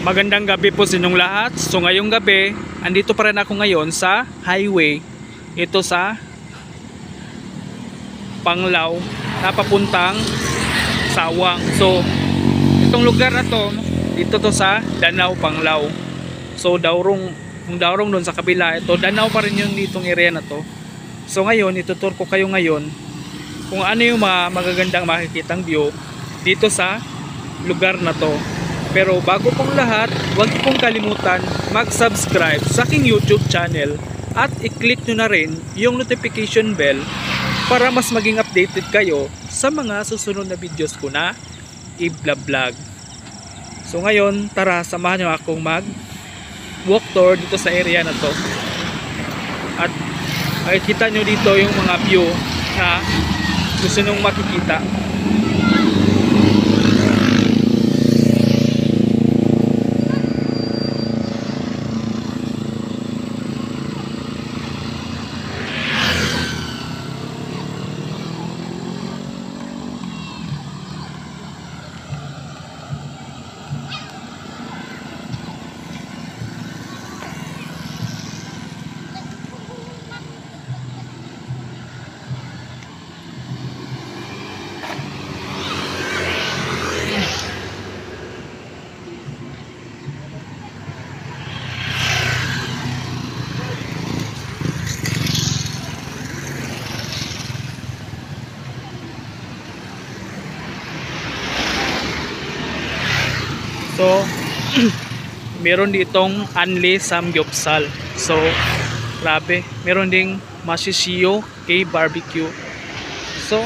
Magandang gabi po sa inyong lahat. So ngayong gabi, andito pa rin ako ngayon sa highway. Ito sa Panglao na papuntang Sawang. So itong lugar na to, dito to sa Danau Panglao. So kung Daurong doon sa kabila, ito Danau pa rin yung ditong area na to. So ngayon, itutur ko kayo ngayon kung ano yung mga magagandang makikitang view dito sa lugar na to. Pero bago pong lahat, huwag pong kalimutan mag-subscribe sa aking YouTube channel at i-click nyo na rin yung notification bell para mas maging updated kayo sa mga susunod na videos ko na i-vlog. So ngayon, tara, samahan nyo akong mag-walk tour dito sa area na to. At makikita nyo dito yung mga view na gusto nyong makikita. So, meron ditong Anli Samgyupsal. So, grabe. Meron ding Mashishiyo K Barbecue. So,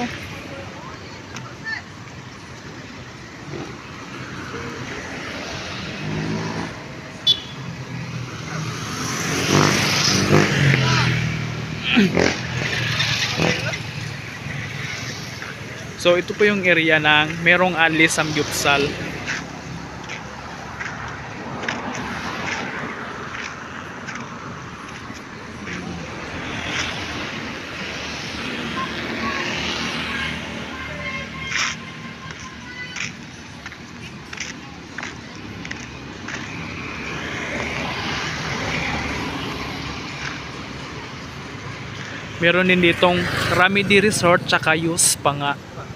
so ito po yung area ng merong Anli Samgyupsal. Meron din ditong Ramidi Resort tsaka Yus pa nga.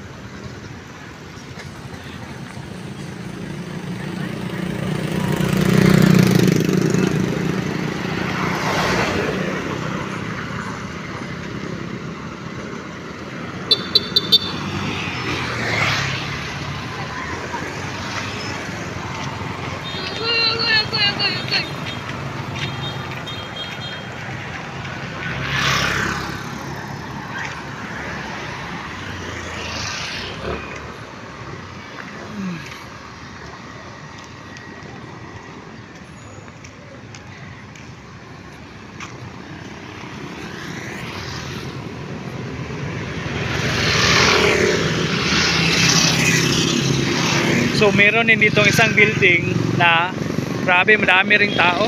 So meron din ditong isang building na grabe, madami ring tao.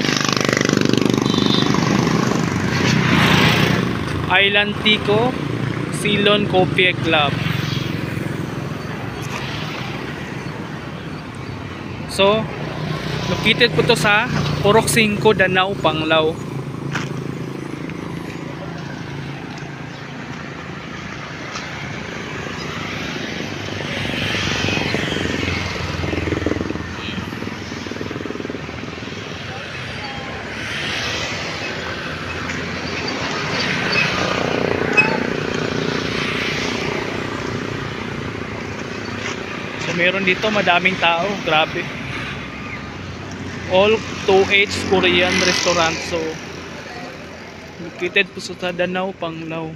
Island Tico Ceylon Coffee Club. So located po to sa Purok 5, Danau Panglao. Meron dito madaming tao, grabe. All 2H Korean restaurant. So located po sa Danau Panglao.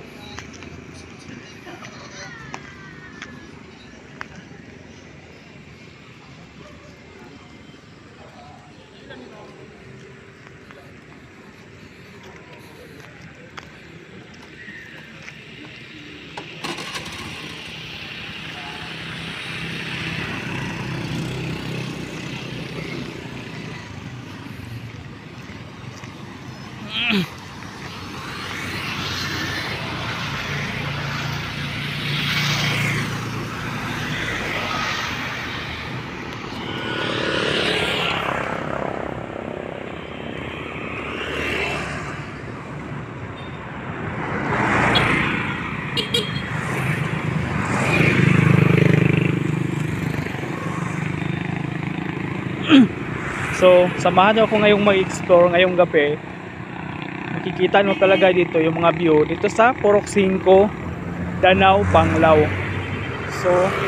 So samahan niyo ako ngayong mag-explore ngayong gabi. Makikita nyo talaga dito yung mga view dito sa Purok 5, Danau, Panglao. So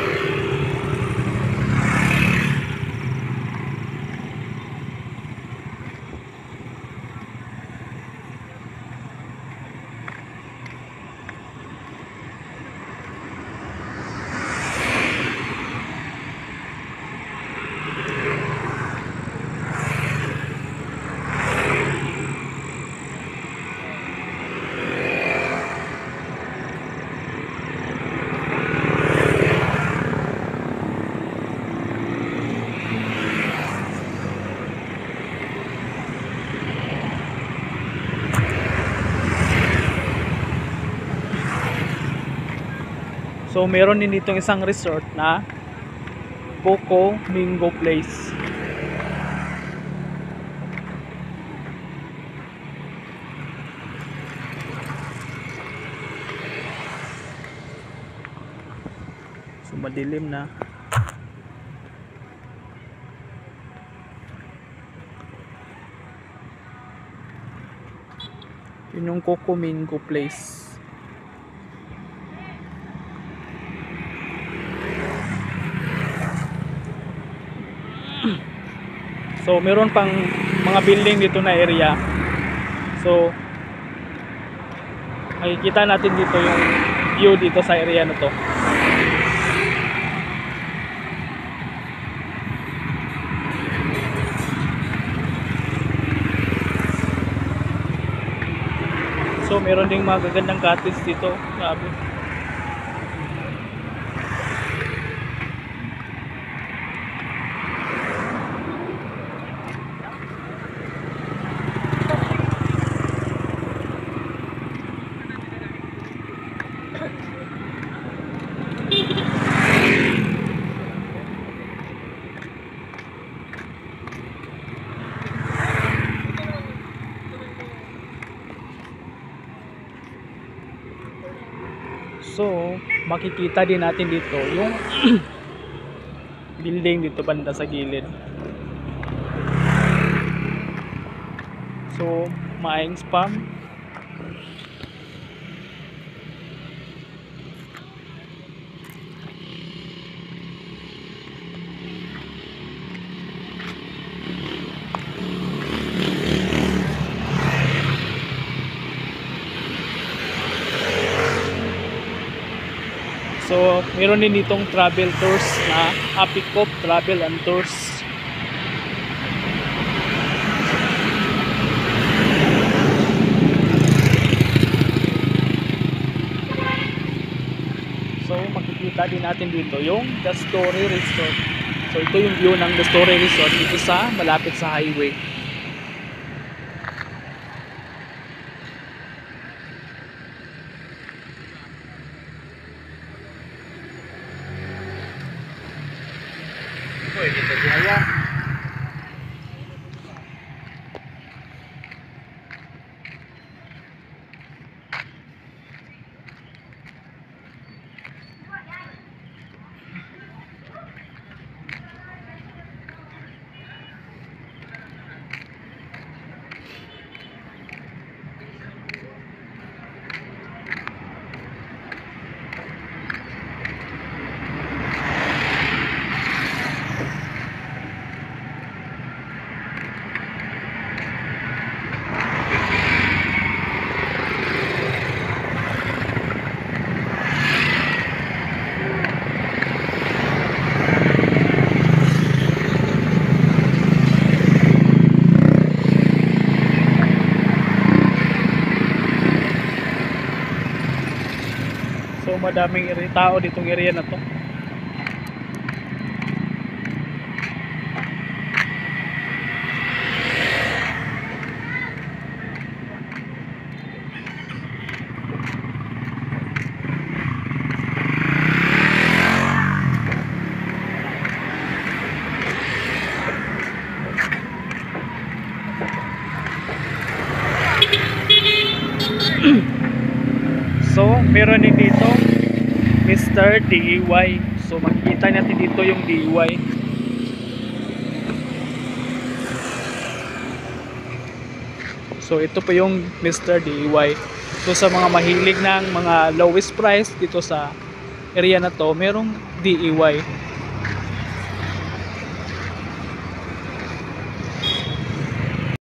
So meron din ditong isang resort na Coco Mingo Place. So madilim na. Yun yung Coco Mingo Place. So meron pang mga building dito na area. So makikita natin dito yung view dito sa area na to. So meron ding mga gagandang cottage dito. Grabe. So, makikita din natin dito yung building dito banda sa gilid. So, maayong spam. So, meron din ditong travel tours na Apicop Travel and Tours. So, makikita din natin dito yung The Story Resort. So, ito yung view ng The Story Resort dito sa malapit sa highway. So madaming tao ditong area na to. So meron din dito Mr. DIY. So makikita natin dito yung DIY. So ito po yung Mr. DIY. So sa mga mahilig ng mga lowest price dito sa area na to, merong DIY.